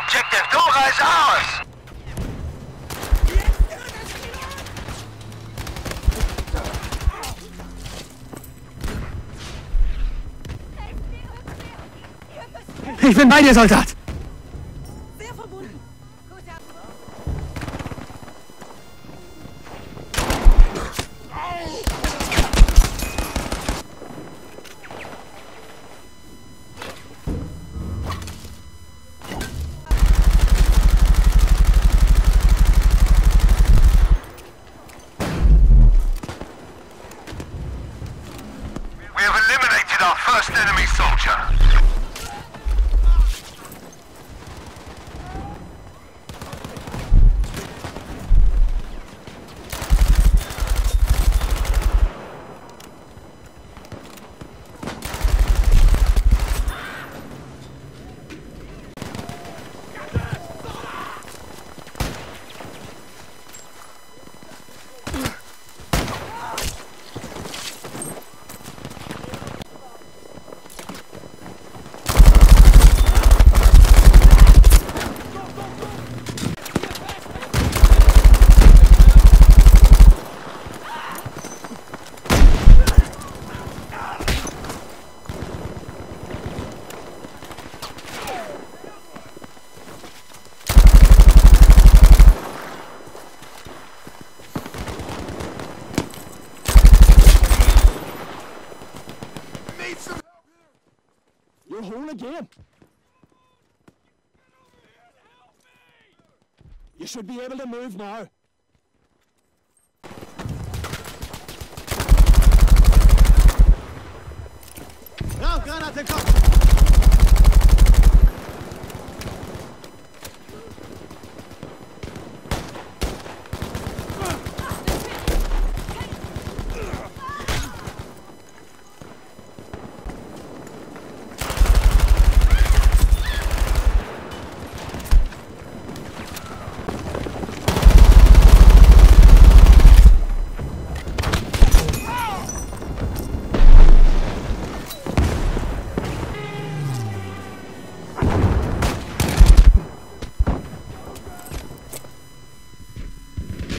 Objective Dora is ours! Ich bin bei dir, Soldat! Sehr verbunden. We have eliminated our first enemy soldier. You're whole again. You should be able to move now.